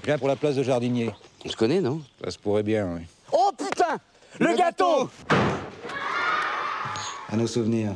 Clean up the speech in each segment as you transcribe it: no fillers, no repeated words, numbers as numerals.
Je viens pour la place de jardinier. On se connaît, non? Ça se pourrait bien, oui. Oh putain! Le gâteau! À nos souvenirs.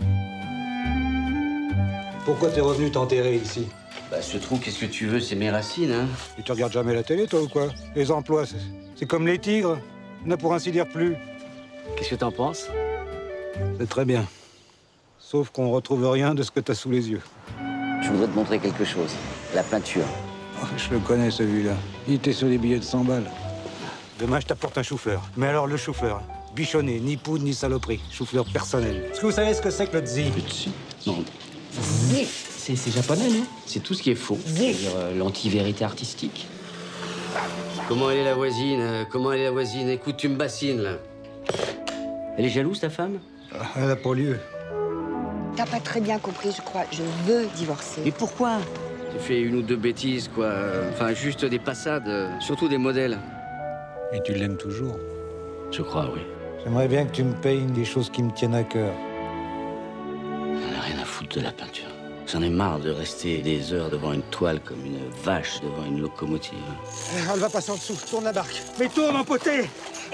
Pourquoi t'es revenu t'enterrer ici? Bah, ce trou, qu'est-ce que tu veux? C'est mes racines, hein? Et tu regardes jamais la télé, toi, ou quoi? Les emplois, c'est comme les tigres. On n'a pour ainsi dire plus. Qu'est-ce que t'en penses? C'est très bien. Sauf qu'on retrouve rien de ce que t'as sous les yeux. Je voudrais te montrer quelque chose. La peinture. Oh, je le connais, celui-là. Il était sur les billets de 100 balles. Demain, je t'apporte un chauffeur. Mais alors, le chauffeur, bichonné, ni poudre, ni saloperie. Chauffeur personnel. Est-ce que vous savez ce que c'est que le zi? Non. C'est japonais, non? C'est tout ce qui est faux. C'est-à-dire l'anti-vérité artistique. Comment elle est la voisine? Comment elle est la voisine? Écoute, tu me bassines, là. Elle est jalouse, ta femme? Elle n'a pas lieu. T'as pas très bien compris, je crois. Je veux divorcer. Mais pourquoi? J'ai fait une ou deux bêtises, quoi. Enfin, juste des passades, surtout des modèles. Et tu l'aimes toujours? Je crois, oui. J'aimerais bien que tu me payes des choses qui me tiennent à cœur. J'en ai rien à foutre de la peinture. J'en ai marre de rester des heures devant une toile comme une vache devant une locomotive. Elle va passer en dessous. Tourne la barque. Mais tourne, empoté!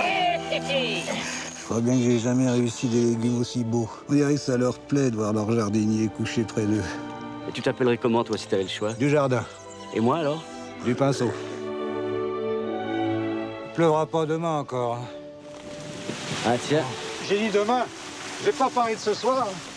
Je crois bien que j'ai jamais réussi des légumes aussi beaux. On dirait que ça leur plaît de voir leur jardinier couché près d'eux. Et tu t'appellerais comment, toi, si t'avais le choix? Du jardin, Et moi, alors? du pinceau. Il pleuvra pas demain encore. Hein. Ah, tiens. J'ai dit demain. J'ai pas parlé de ce soir.